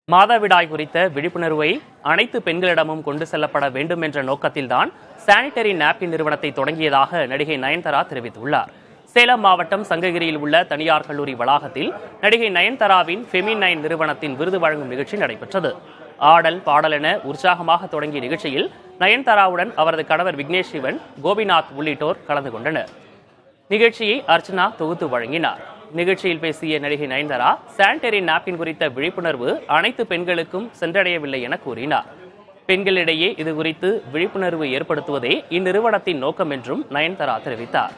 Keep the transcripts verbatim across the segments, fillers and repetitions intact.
மாதவிடாய் குறித்த விழிப்புணர்வை அனைத்து பெண்களிடமும் கொண்டு செல்லப்பட வேண்டும் என்ற நோக்கத்தில்தான் சானிட்டரி நாப்கின் நிறுவனத்தை தொடங்கியதாக நடிகை நயன்தாரா தெரிவித்துள்ளார். சேலம் மாவட்டம் சங்ககிரியில் உள்ள தனியார் கல்லூரி வளாகத்தில் நடிகை நயன்தாராவின் ஃபெமினைன் நிறுவனத்தின் விருது வழங்கும் நிகழ்ச்சி நடைபெற்றது. ஆடல் பாடல் என உற்சாகமாக தொடங்கிய நிகழ்ச்சியில் நயன்தாராவுடன் அவரது கணவர் விக்னேஷ் சிவன், கோபிநாத் உள்ளிட்டோர் கலந்து கொண்டனர். நிகழ்ச்சியை அர்ச்சனா தொகுத்து வழங்கினார். நிகழ்ச்சியில் பேசிய நடிகை நயன்தாரா சானிட்டரி நாப்கின் குறித்த விழிப்புணர்வு அனைத்து பெண்களுக்கும் சென்றடையவில்லை என கூறினார். பெண்களிடையே இது குறித்து விழிப்புணர்வு ஏற்படுத்துவதே இந்நிறுவனத்தின் நோக்கம் என்றும் நயன்தாரா தெரிவித்தார்.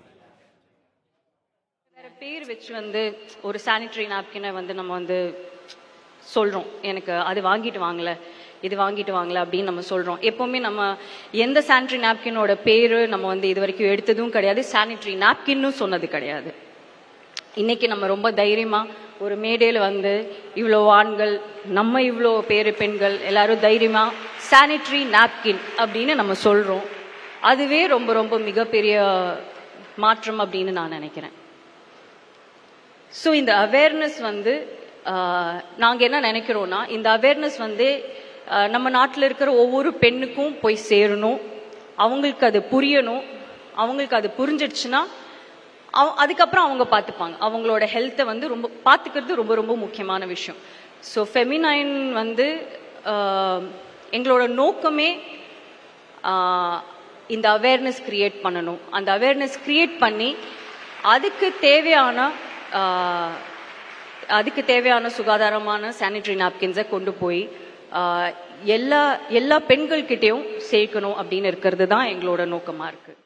பேர் வச்சு வந்து ஒரு சானிட்டரி நாப்கினை வந்து நம்ம வந்து சொல்றோம், எனக்கு அது வாங்கிட்டு வாங்கல, இது வாங்கிட்டு வாங்கல அப்படின்னு நம்ம சொல்றோம். எப்பவுமே நம்ம எந்த சானிட்டரி நாப்கினோட பேரு நம்ம வந்து இது வரைக்கும் எடுத்ததும் கிடையாது, சானிட்டரி நாப்கின்னு சொன்னது கிடையாது. இன்னைக்கு நம்ம ரொம்ப தைரியமா ஒரு மேடையில வந்து இவ்வளோ ஆண்கள், நம்ம இவ்வளோ பேரு பெண்கள் எல்லாரும் தைரியமா சானிட்டரி நாப்கின் அப்படின்னு நம்ம சொல்றோம். அதுவே ரொம்ப ரொம்ப மிகப்பெரிய மாற்றம் அப்படின்னு நான் நினைக்கிறேன். ஸோ இந்த அவேர்னஸ் வந்து நாங்கள் என்ன நினைக்கிறோம்னா, இந்த அவேர்னஸ் வந்து நம்ம நாட்டில் இருக்கிற ஒவ்வொரு பெண்ணுக்கும் போய் சேரணும், அவங்களுக்கு அது புரியணும். அவங்களுக்கு அது புரிஞ்சிடுச்சுன்னா அதுக்கப்புறம் அவங்க பார்த்துப்பாங்க. அவங்களோட ஹெல்த்தை வந்து ரொம்ப பார்த்துக்கிறது ரொம்ப ரொம்ப முக்கியமான விஷயம். ஸோ ஃபெமினைன் வந்து எங்களோட நோக்கமே இந்த அவேர்னஸ் கிரியேட் பண்ணணும். அந்த அவேர்னஸ் கிரியேட் பண்ணி அதுக்கு தேவையான அதுக்கு தேவையான சுகாதாரமான சானிட்டரி நாப்கின்ஸை கொண்டு போய் எல்லா எல்லா பெண்கள்கிட்டையும் சேர்க்கணும் அப்படின்னு இருக்கிறது தான் எங்களோட நோக்கமாக இருக்குது.